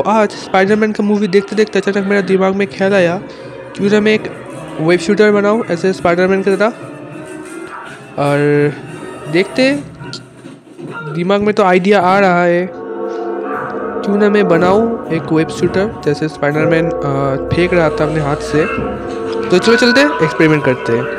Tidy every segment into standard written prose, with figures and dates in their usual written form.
आज स्पाइडरमैन का मूवी देखते देखते अचानक मेरा दिमाग में ख्याल आया क्यों ना मैं एक वेब शूटर बनाऊँ ऐसे स्पाइडरमैन की तरह। और देखते दिमाग में तो आइडिया आ रहा है, क्यों ना मैं बनाऊँ एक वेब शूटर जैसे स्पाइडरमैन फेंक रहा था अपने हाथ से। तो चलो चलते एक्सपेरिमेंट करते हैं।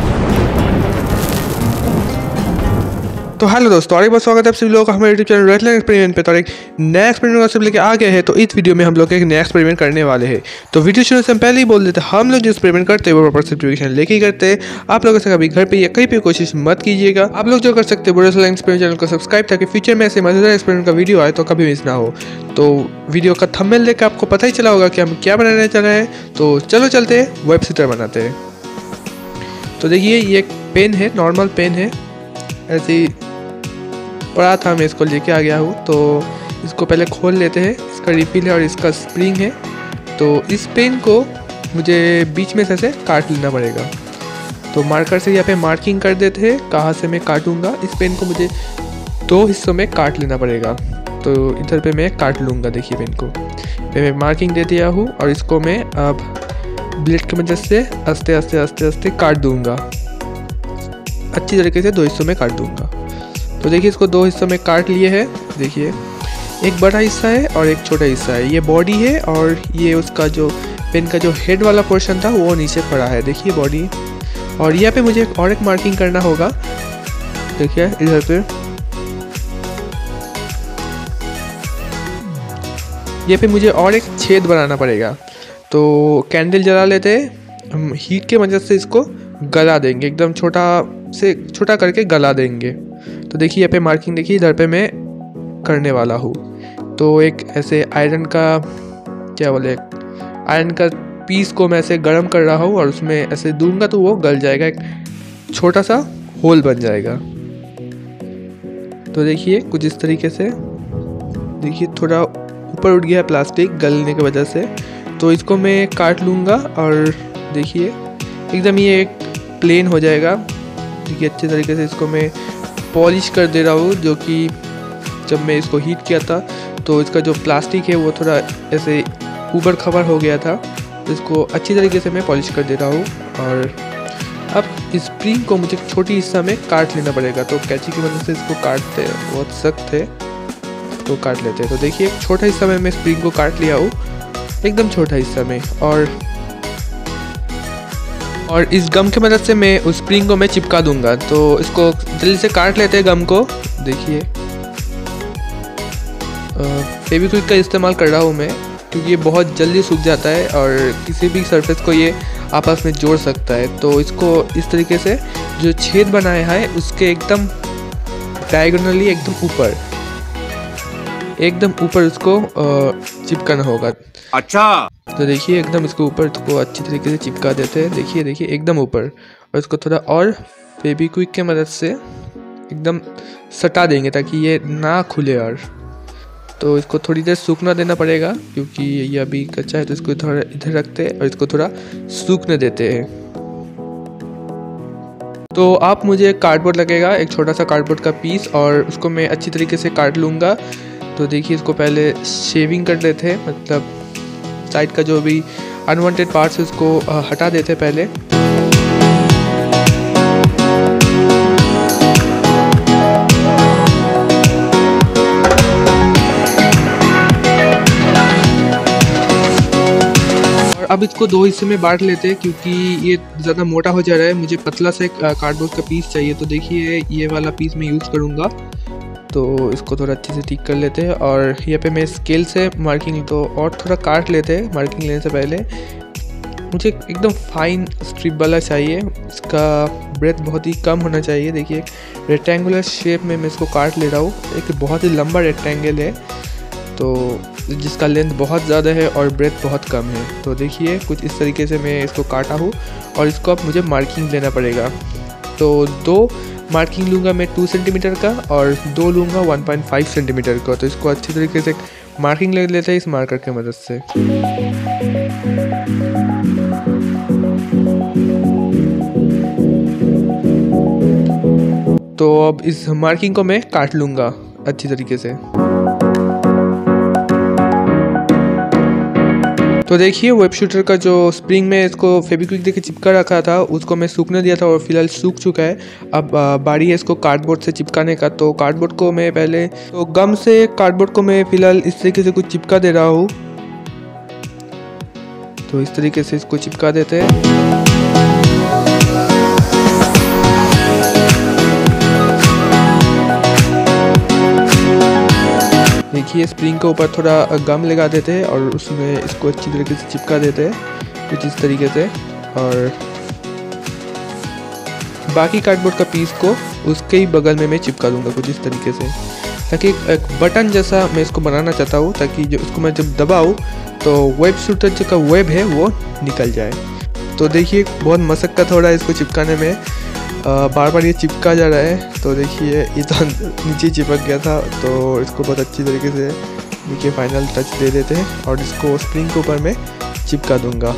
तो हेलो दोस्तों, और एक बार स्वागत है आप सभी लोगों का हमारे यूट्यूब चैनल रेटलैंड एक्सपेरिमेंट पे। तो एक नया एक्सपेरिमेंट सब लेके आ गए हैं। तो इस वीडियो में हम लोग एक नया एक्सपेरिमेंट करने वाले हैं। तो वीडियो शुरू से हम पहले ही बोल देते हैं, हम लोग जो एक्सपेरिमेंट करते हैं वो प्रॉपर सर्टिफिकेशन लेके ही करते हैं। आप लोगों से कभी घर पे या कहीं पे कोशिश मत कीजिएगा। आप लोग जो कर सकते हैं रेटलैंड एक्सपेरिमेंट चैनल को सब्सक्राइब, ताकि फ्यूचर में ऐसे मजेदार एक्सपेरिमेंट का वीडियो आए तो कभी मिस ना हो। तो वीडियो का थंबनेल देख आपको पता ही चला होगा कि हम क्या बनाने चल रहे हैं। तो चलो चलते हैं वेब शूटर बनाते हैं। तो देखिए ये एक पेन है, नॉर्मल पेन है, ऐसे ही पड़ा था, मैं इसको लेके आ गया हूँ। तो इसको पहले खोल लेते हैं। इसका रिफिल है और इसका स्प्रिंग है। तो इस पेन को मुझे बीच में से काट लेना पड़ेगा। तो मार्कर से यहाँ पे मार्किंग कर देते हैं कहाँ से मैं काटूंगा। इस पेन को मुझे 2 हिस्सों में काट लेना पड़ेगा। तो इधर पे मैं काट लूँगा। देखिए पेन को मैं मार्किंग दे दिया हूँ और इसको मैं अब ब्लेड की मदद से आस्ते आस्ते आस्ते आस्ते काट दूँगा। अच्छी तरीके से 2 हिस्सों में काट दूँगा। तो देखिए इसको 2 हिस्सों में काट लिए हैं। देखिए एक बड़ा हिस्सा है और एक छोटा हिस्सा है। ये बॉडी है और ये उसका जो पेन का जो हेड वाला पोर्शन था वो नीचे पड़ा है। देखिए बॉडी, और यहाँ पे मुझे और एक मार्किंग करना होगा। देखिए इधर पे ये पे मुझे और एक छेद बनाना पड़ेगा। तो कैंडल जला लेते हैं, हम हीट के मदद से इसको गला देंगे, एकदम छोटा से छोटा करके गला देंगे। तो देखिए यहाँ पे मार्किंग देखिए इधर पे मैं करने वाला हूँ। तो एक ऐसे आयरन का क्या बोले, आयरन का पीस को मैं ऐसे गर्म कर रहा हूँ और उसमें ऐसे दूंगा तो वो गल जाएगा, एक छोटा सा होल बन जाएगा। तो देखिए कुछ इस तरीके से, देखिए थोड़ा ऊपर उठ गया प्लास्टिक गलने की वजह से। तो इसको मैं काट लूँगा और देखिए एकदम ये एक प्लेन हो जाएगा। देखिए अच्छे तरीके से इसको मैं पॉलिश कर दे रहा हूँ, जो कि जब मैं इसको हीट किया था तो इसका जो प्लास्टिक है वो थोड़ा ऐसे ऊपर खबर हो गया था। तो इसको अच्छी तरीके से मैं पॉलिश कर दे रहा हूँ। और अब इस स्प्रिंग को मुझे एक छोटी हिस्सा में काट लेना पड़ेगा। तो कैंची की मदद से इसको काटते हैं, बहुत सख्त है तो काट लेते हैं। तो देखिए एक छोटा हिस्सा में मैं स्प्रिंग को काट लिया हूँ, एकदम छोटा हिस्सा में। और इस गम की मदद से मैं उस स्प्रिंग को मैं चिपका दूंगा। तो इसको जल्दी से काट लेते हैं गम को। देखिए फेविक्विक का इस्तेमाल कर रहा हूँ मैं, क्योंकि ये बहुत जल्दी सूख जाता है और किसी भी सरफेस को ये आपस में जोड़ सकता है। तो इसको इस तरीके से जो छेद बनाया है उसके एकदम डायगोनली एकदम ऊपर उसको चिपकाना होगा। अच्छा, तो देखिए एकदम इसको ऊपर को अच्छी तरीके से चिपका देते हैं। देखिए एकदम ऊपर, और इसको थोड़ा और फेविक्विक के मदद से एकदम सटा देंगे ताकि ये ना खुले। और तो इसको थोड़ी देर सूखना देना पड़ेगा, क्योंकि ये अभी कच्चा है। तो इसको थोड़ा इधर रखते हैं और इसको थोड़ा सूखने देते हैं। तो आप मुझे कार्डबोर्ड लगेगा, एक छोटा सा कार्डबोर्ड का पीस, और उसको मैं अच्छी तरीके से काट लूँगा। तो देखिए इसको पहले शेविंग कर लेते हैं, मतलब साइड का जो भी अनवांटेड पार्ट्स है उसको हटा देते हैं पहले। और अब इसको 2 हिस्से में बांट लेते हैं, क्योंकि ये ज़्यादा मोटा हो जा रहा है। मुझे पतला सा एक कार्डबोर्ड का पीस चाहिए। तो देखिए ये वाला पीस मैं यूज़ करूँगा। तो इसको थोड़ा अच्छे से ठीक कर लेते हैं। और यहाँ पे मैं स्केल से मार्किंग तो और थोड़ा काट लेते हैं। मार्किंग लेने से पहले मुझे एकदम फाइन स्ट्रिप वाला चाहिए, इसका ब्रेथ बहुत ही कम होना चाहिए। देखिए रेक्टेंगुलर शेप में मैं इसको काट ले रहा हूँ। एक बहुत ही लंबा रेक्टेंगल है, तो जिसका लेंथ बहुत ज़्यादा है और ब्रेथ बहुत कम है। तो देखिए कुछ इस तरीके से मैं इसको काटा हूँ और इसको अब मुझे मार्किंग लेना पड़ेगा। तो 2 मार्किंग लूँगा मैं 2 सेंटीमीटर का और 2 लूँगा 1.5 सेंटीमीटर का। तो इसको अच्छी तरीके से मार्किंग ले लेते हैं इस मार्कर की मदद से। तो अब इस मार्किंग को मैं काट लूँगा अच्छी तरीके से। तो देखिए वेब शूटर का जो स्प्रिंग में इसको फेविक्विक देके चिपका रखा था उसको मैं सूखने दिया था और फिलहाल सूख चुका है। अब बारी है इसको कार्डबोर्ड से चिपकाने का। तो कार्डबोर्ड को मैं पहले तो गम से कार्डबोर्ड को मैं फिलहाल इस तरीके से कुछ चिपका दे रहा हूँ। तो इस तरीके से इसको चिपका देते हैं। देखिए स्प्रिंग के ऊपर थोड़ा गम लगा देते हैं और उसमें इसको अच्छी तरीके से चिपका देते हैं कुछ इस तरीके से। और बाकी कार्डबोर्ड का पीस को उसके ही बगल में मैं चिपका दूंगा कुछ इस तरीके से, ताकि एक बटन जैसा मैं इसको बनाना चाहता हूँ, ताकि जो इसको मैं जब दबाऊँ तो वेब शूटर जो का वेब है वो निकल जाए। तो देखिए बहुत मशक्कत हो रहा है इसको चिपकाने में, बार बार ये चिपका जा रहा है। तो देखिए ये तो नीचे चिपक गया था, तो इसको बहुत अच्छी तरीके से देखिए फाइनल टच दे देते हैं और इसको स्प्रिंग के ऊपर मैं चिपका दूंगा।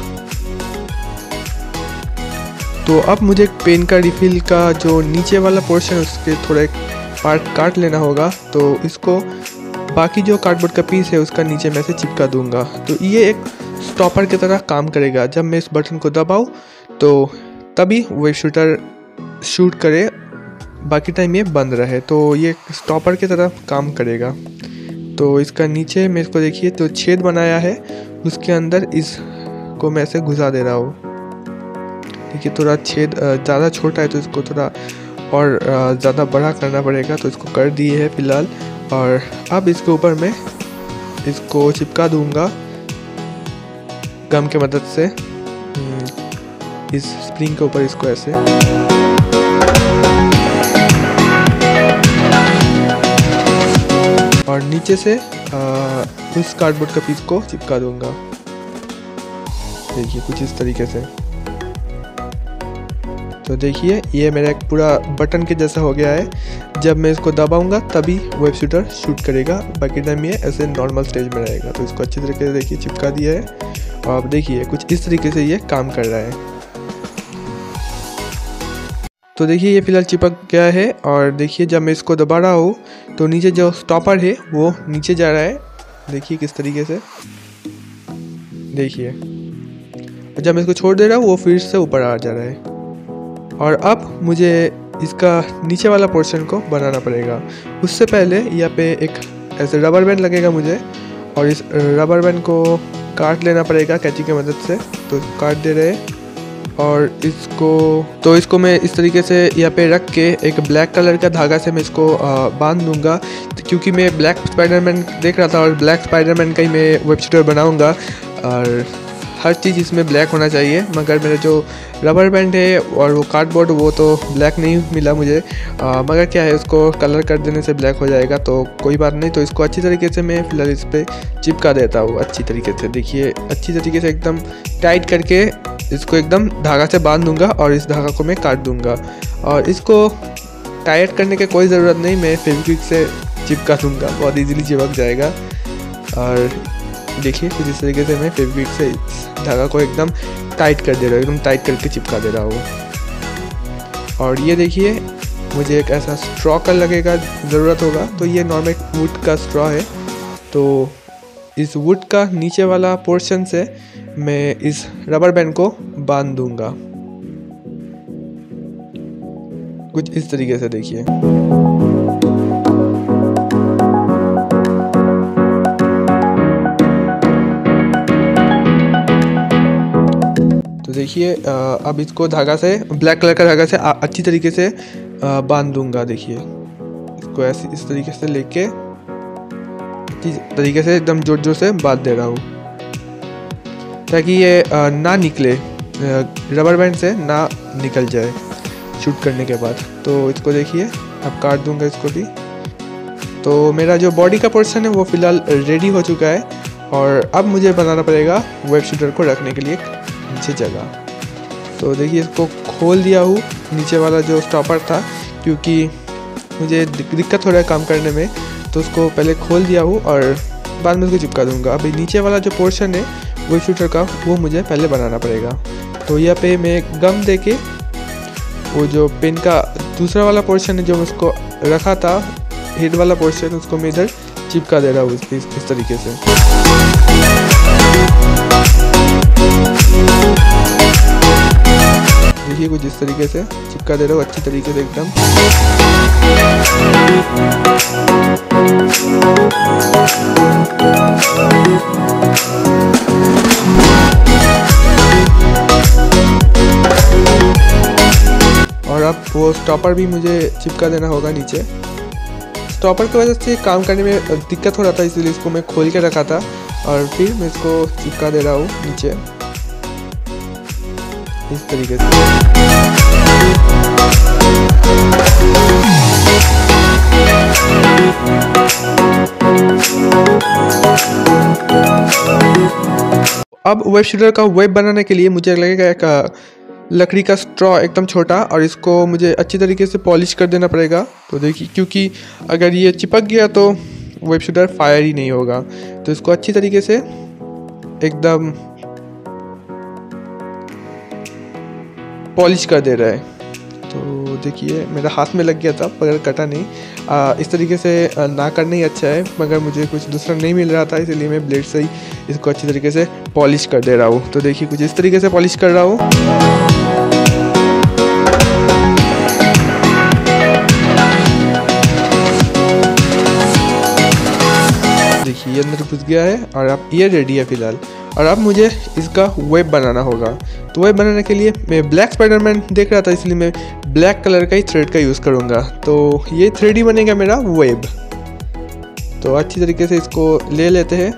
तो अब मुझे पेन का रिफिल का जो नीचे वाला पोर्शन है उसके थोड़ा एक पार्ट काट लेना होगा। तो इसको बाकी जो कार्डबोर्ड का पीस है उसका नीचे में से चिपका दूंगा। तो ये एक स्टॉपर की तरह काम करेगा। जब मैं इस बटन को दबाऊँ तो तभी वेब शूटर शूट करे, बाकी टाइम ये बंद रहे। तो ये स्टॉपर की तरह काम करेगा। तो इसका नीचे में इसको देखिए तो छेद बनाया है, उसके अंदर इसको मैं ऐसे घुसा दे रहा हूँ। देखिए थोड़ा छेद ज़्यादा छोटा है तो इसको थोड़ा और ज़्यादा बड़ा करना पड़ेगा। तो इसको कर दिए है फिलहाल। और अब इसके ऊपर मैं इसको चिपका दूंगा गम के मदद से इस स्प्रिंग के ऊपर इसको ऐसे। और नीचे से उस कार्डबोर्ड का पीस को चिपका दूंगा। देखिए कुछ इस तरीके से। तो देखिए ये मेरा एक पूरा बटन के जैसा हो गया है। जब मैं इसको दबाऊंगा तभी वेब शूटर शूट करेगा, बाकी टाइम ये ऐसे नॉर्मल स्टेज में रहेगा। तो इसको अच्छी तरीके से देखिए चिपका दिया है और अब देखिए कुछ इस तरीके से ये काम कर रहा है। तो देखिए ये फिलहाल चिपक गया है और देखिए जब मैं इसको दबा रहा हूँ तो नीचे जो स्टॉपर है वो नीचे जा रहा है। देखिए किस तरीके से, देखिए जब मैं इसको छोड़ दे रहा हूँ वो फिर से ऊपर आ जा रहा है। और अब मुझे इसका नीचे वाला पोर्शन को बनाना पड़ेगा। उससे पहले यहाँ पे एक ऐसे रबर बैंड लगेगा मुझे, और इस रबर बैंड को काट लेना पड़ेगा कैंची की मदद से। तो काट दे रहे और इसको मैं इस तरीके से यहाँ पे रख के एक ब्लैक कलर का धागा से मैं इसको बांध दूंगा, क्योंकि मैं ब्लैक स्पाइडरमैन देख रहा था और ब्लैक स्पाइडरमैन का ही मैं वेब शूटर बनाऊंगा। और हर चीज़ इसमें ब्लैक होना चाहिए, मगर मेरा जो रबर बैंड है और वो कार्डबोर्ड वो तो ब्लैक नहीं मिला मुझे, मगर क्या है उसको कलर कर देने से ब्लैक हो जाएगा, तो कोई बात नहीं। तो इसको अच्छी तरीके से मैं फिलहाल इस पर चिपका देता हूँ अच्छी तरीके से। देखिए अच्छी तरीके से एकदम टाइट करके इसको एकदम धागा से बांध दूंगा और इस धागा को मैं काट दूंगा। और इसको टाइट करने की कोई ज़रूरत नहीं, मैं फेविक्विक से चिपका दूंगा, बहुत इजीली चिपक जाएगा। और देखिए कुछ इस तरीके से मैं फेविक्विक से इस धागा को एकदम टाइट कर दे रहा हूँ, एकदम टाइट करके चिपका दे रहा हूँ। और ये देखिए मुझे एक ऐसा स्ट्रॉ का लगेगा ज़रूरत होगा, तो ये नॉर्मल वुड का स्ट्रॉ है। तो इस वुड का नीचे वाला पोर्शन से मैं इस रबर बैंड को बांध दूंगा कुछ इस तरीके से। देखिए तो देखिए अब इसको धागा से, ब्लैक कलर का धागा से अच्छी तरीके से बांध दूंगा। देखिए इसको ऐसे इस तरीके से लेके तरीके से एकदम जोर जोर से बांध दे रहा हूँ, ताकि ये ना निकले, रबर बैंड से ना निकल जाए शूट करने के बाद। तो इसको देखिए अब काट दूंगा इसको भी। तो मेरा जो बॉडी का पोर्शन है वो फिलहाल रेडी हो चुका है, और अब मुझे बनाना पड़ेगा वेब शूटर को रखने के लिए नीचे जगह। तो देखिए इसको खोल दिया हूँ, नीचे वाला जो स्टॉपर था, क्योंकि मुझे दिक्कत हो रहा है काम करने में, तो उसको पहले खोल दिया हूँ और बाद में उसको चिपका दूंगा। अभी नीचे वाला जो पोर्शन है वेब शूटर का वो मुझे पहले बनाना पड़ेगा। तो यहाँ पे मैं गम देके वो जो पेन का दूसरा वाला पोर्शन है जो उसको रखा था, हेड वाला पोर्शन, उसको मैं इधर चिपका दे रहा हूँ इस तरीके से। देखिए कुछ इस तरीके से चिपका दे रहा हूँ अच्छी तरीके से एकदम। और अब वो स्टॉपर भी मुझे चिपका देना होगा नीचे। स्टॉपर की वजह से काम करने में दिक्कत हो रहा था, इसलिए इसको मैं खोल के रखा था और फिर मैं इसको चिपका दे रहा हूँ नीचे इस तरीके से। अब वेब शूटर का वेब बनाने के लिए मुझे लगेगा एक लकड़ी का स्ट्रॉ एकदम छोटा, और इसको मुझे अच्छी तरीके से पॉलिश कर देना पड़ेगा। तो देखिए, क्योंकि अगर ये चिपक गया तो वेब शूटर फायर ही नहीं होगा। तो इसको अच्छी तरीके से एकदम पॉलिश कर दे रहा है। तो देखिए मेरा हाथ में लग गया था मगर कटा नहीं। इस तरीके से ना करना ही अच्छा है, मगर मुझे कुछ दूसरा नहीं मिल रहा था, इसलिए मैं ब्लेड से ही इसको अच्छी तरीके से पॉलिश कर दे रहा हूँ। तो देखिए कुछ इस तरीके से पॉलिश कर रहा हूँ। देखिए ये अंदर घुस गया है और अब ये रेडी है फिलहाल। और अब मुझे इसका वेब बनाना होगा। तो वेब बनाने के लिए मैं ब्लैक स्पाइडरमैन देख रहा था, इसलिए मैं ब्लैक कलर का ही थ्रेड का यूज़ करूँगा। तो ये 3D बनेगा मेरा वेब। तो अच्छी तरीके से इसको ले लेते हैं।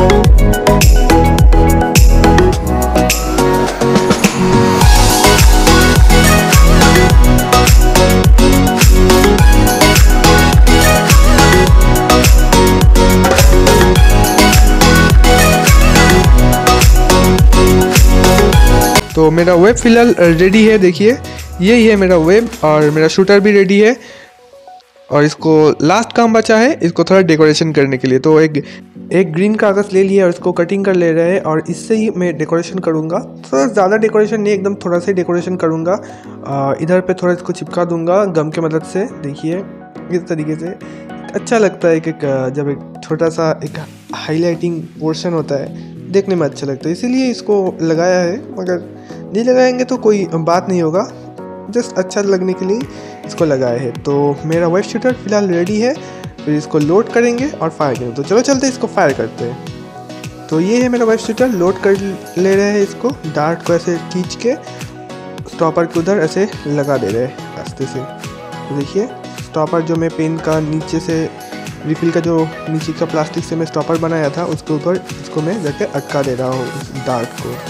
तो मेरा वेब फिलहाल रेडी है। देखिए यही है मेरा वेब और मेरा शूटर भी रेडी है। और इसको लास्ट काम बचा है इसको थोड़ा डेकोरेशन करने के लिए। तो एक ग्रीन कागज़ ले लिया और इसको कटिंग कर ले रहे हैं और इससे ही मैं डेकोरेशन करूँगा। थोड़ा ज़्यादा डेकोरेशन नहीं, एकदम थोड़ा सा डेकोरेशन करूँगा। इधर पे थोड़ा इसको चिपका दूँगा गम के मदद से। देखिए इस तरीके से अच्छा लगता है कि जब एक छोटा सा एक हाईलाइटिंग पोर्शन होता है, देखने में अच्छा लगता है, इसीलिए इसको लगाया है। मगर नहीं लगाएंगे तो कोई बात नहीं होगा, जस्ट अच्छा लगने के लिए इसको लगाया है। तो मेरा वेब शूटर फिलहाल रेडी है, फिर इसको लोड करेंगे और फायर करेंगे। तो चलो चलते इसको फायर करते हैं। तो ये है मेरा वेब शूटर, लोड कर ले रहे हैं इसको। डार्ट को ऐसे खींच के स्टॉपर के उधर ऐसे लगा दे रहे हैं रास्ते से। तो देखिए स्टॉपर जो मैं पेन का नीचे से रिफिल का जो नीचे का प्लास्टिक से मैं स्टॉपर बनाया था उसके ऊपर इसको मैं जाके अटका दे रहा हूँ इस डार्ट को।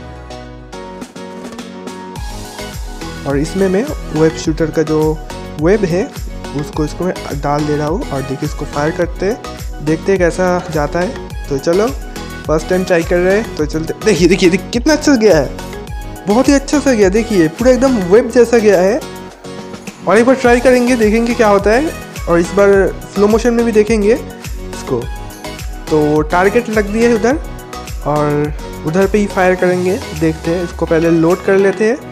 और इसमें मैं वेब शूटर का जो वेब है उसको इसको मैं डाल दे रहा हूँ। और देखिए इसको फायर करते हैं, देखते हैं कैसा जाता है। तो चलो फर्स्ट टाइम ट्राई कर रहे हैं तो चलते। देखिए देखिए देखिए कितना अच्छा गया है, बहुत ही अच्छा सा गया। देखिए पूरा एकदम वेब जैसा गया है। और एक बार ट्राई करेंगे, देखेंगे क्या होता है। और इस बार स्लो मोशन में भी देखेंगे इसको। तो टारगेट लग दिया है उधर और उधर पे ही फायर करेंगे। देखते हैं, इसको पहले लोड कर लेते हैं।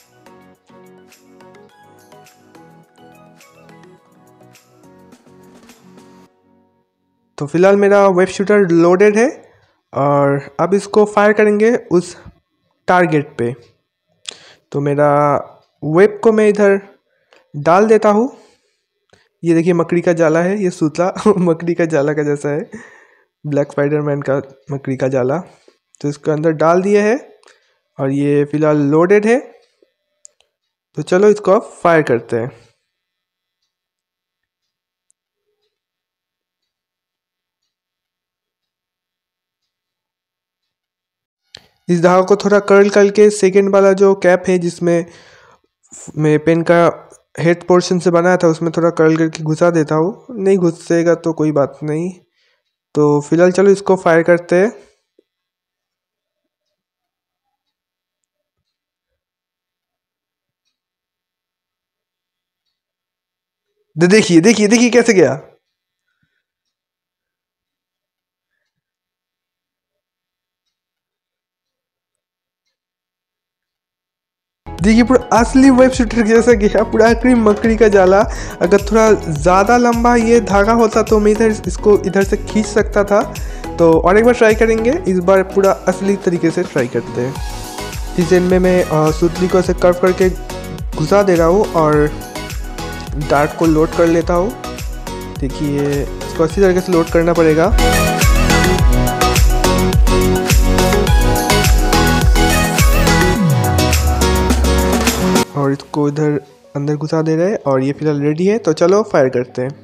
तो फिलहाल मेरा वेब शूटर लोडेड है और अब इसको फायर करेंगे उस टारगेट पे। तो मेरा वेब को मैं इधर डाल देता हूँ। ये देखिए मकड़ी का जाला है, ये सूतला मकड़ी का जाला का जैसा है, ब्लैक स्पाइडरमैन का मकड़ी का जाला। तो इसके अंदर डाल दिया है और ये फिलहाल लोडेड है। तो चलो इसको अब फायर करते हैं। इस धागा को थोड़ा कर्ल करके सेकेंड वाला जो कैप है जिसमें मैं पेन का हेड पोर्शन से बनाया था उसमें थोड़ा कर्ल करके घुसा देता हूँ। नहीं घुसेगा तो कोई बात नहीं। तो फिलहाल चलो इसको फायर करते हैं। देखिए देखिए देखिए कैसे गया। देखिए पूरा असली वेब शूटर जैसा गया, पूरा क्रीम मकड़ी का जाला। अगर थोड़ा ज़्यादा लंबा ये धागा होता तो मैं इसको इधर से खींच सकता था, तो और एक बार ट्राई करेंगे, इस बार पूरा असली तरीके से ट्राई करते हैं। इस एंड में मैं सुतली को ऐसे कर्व करके घुसा दे रहा हूँ और डार्ट को लोड कर लेता हूँ। देखिए इसको अच्छी तरीके से लोड करना पड़ेगा। और इसको इधर अंदर घुसा दे रहे हैं और ये फिलहाल रेडी है। तो चलो फायर करते हैं।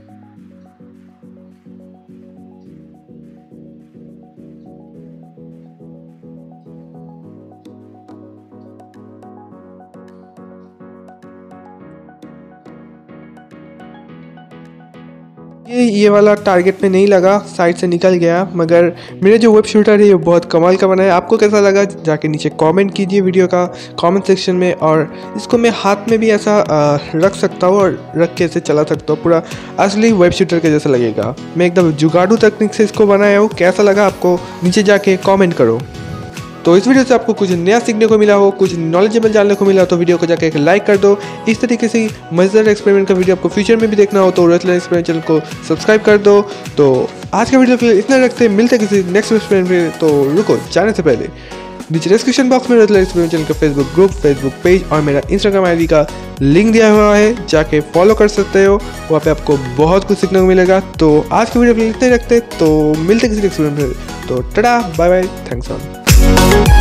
ये वाला टारगेट में नहीं लगा, साइड से निकल गया, मगर मेरे जो वेब शूटर है ये बहुत कमाल का बना है। आपको कैसा लगा जाके नीचे कमेंट कीजिए वीडियो का कमेंट सेक्शन में। और इसको मैं हाथ में भी ऐसा रख सकता हूँ और रख के ऐसे चला सकता हूँ, पूरा असली वेब शूटर के जैसा लगेगा। मैं एकदम जुगाड़ू तकनीक से इसको बनाया हूँ। कैसा लगा आपको नीचे जाके कॉमेंट करो। तो इस वीडियो से आपको कुछ नया सीखने को मिला हो, कुछ नॉलेजेबल जानने को मिला हो तो वीडियो को जाकर एक लाइक कर दो। इस तरीके से मजेदार एक्सपेरिमेंट का वीडियो आपको फ्यूचर में भी देखना हो तो रेथलन एक्सपेरिमेंट चैनल को सब्सक्राइब कर दो। तो आज का वीडियो के लिए इतना रखते हैं, मिलते किसी नेक्स्ट एक्सपेरिमेंट में। तो रुको, जाने से पहले नीचे डिस्क्रिप्शन बॉक्स में रेथलन एक्सपेरिमेंट चैनल का फेसबुक ग्रुप, फेसबुक पेज और मेरा इंस्टाग्राम आईडी का लिंक दिया हुआ है, जाके फॉलो कर सकते हो। वहाँ पे आपको बहुत कुछ सीखने को मिलेगा। तो आज की वीडियो के लिए इतने रखते, तो मिलते किसी एक्सपेरिमेंट में। तो tata, bye bye, thanks all.